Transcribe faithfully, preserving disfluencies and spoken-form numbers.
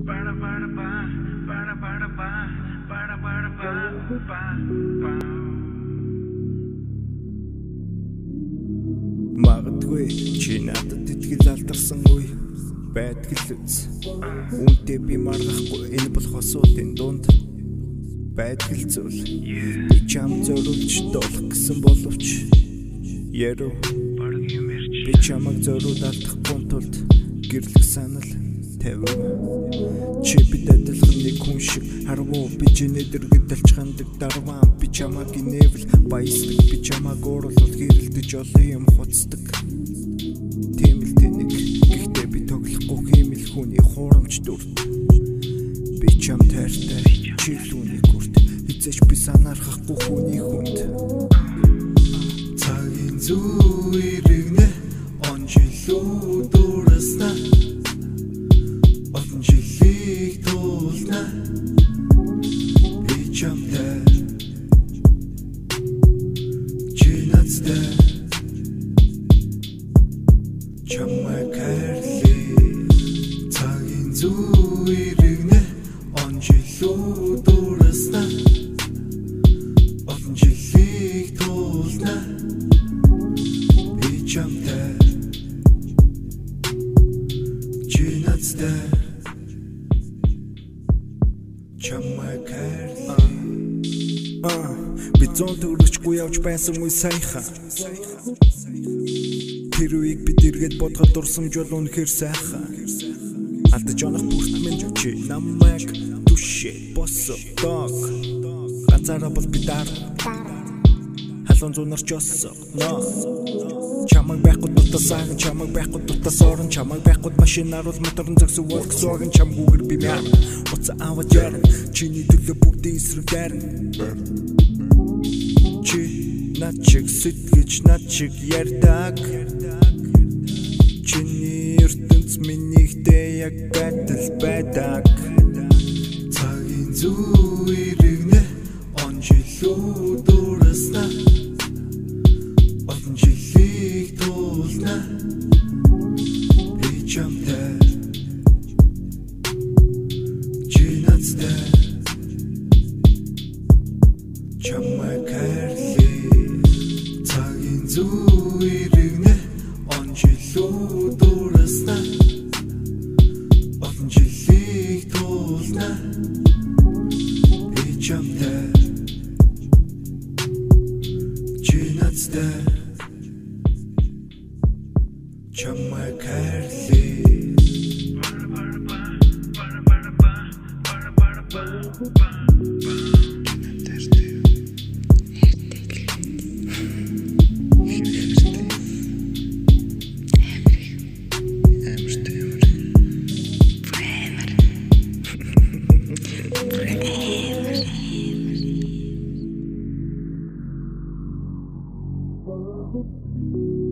Магадгүй чи надад итгэл алдарсан үе байдаг л үз. Үнтэй би маргахгүй энэ болох асуудын дунд байдаг л зүйл. Би чам зориулж долох гэсэн боловч яруу би чамаг зориул алдахгүй тулд гэрлэх санал тавив. Чи бид адилхан нэг хүн шиг харвуу би чиний дэргэд талчхандаг дарваа би чамаг инээвэл баясдаг би чамаг уурлуул хэрэлдэж олон юм хуцдаг. Тийм л тэнэг гэхдээ би тоглохгүй хэмэл хүний хуурамч дүрт би чам тайртай чи лүүний гүрт эцэж би санаарахгүй хүний хүнд цагийн зүй иргэнэ он жилүү дураснаа олон жилийг туулна би чамтай чи надтай чамайг хайрлаа цагийн зүй иргэнэ он жилүү дураснаа олон жилийг туулна би чамтай чи надтай чамайг хайрлаа би зон төрөчгүй явж байсан үе сайхан тэр үеиг бид эргээд бодоход дурсамж бол үнэхээр сайхан алдаж онох бүрт минь чи намайг түшээ босдог ганцаараа бол би дар халуун зунарч осоо чамайг байхгүй дутасаа чамайг байхгүй дутасорон чамайг байхгүй машинаар бол моторн зөксөв workсоог чамгүйгэр би мяа уцаа аваад яар чиний төлөө бүгдээ эсрэг дайрна чи над чиг сэтгэж над чиг ярьдаг чиний ертөнц минийхтэй яг адил байдаг цагийн зүй иргэнэ он жилүү дураснаа олон жилийг туулна би чамтай чи надтай чамайг хайрлаа цагийн зүй иргэнэ он жилүү дураснаа олон жилийг туулна би чамтай чи надтай чамайг хайрлаа Forever.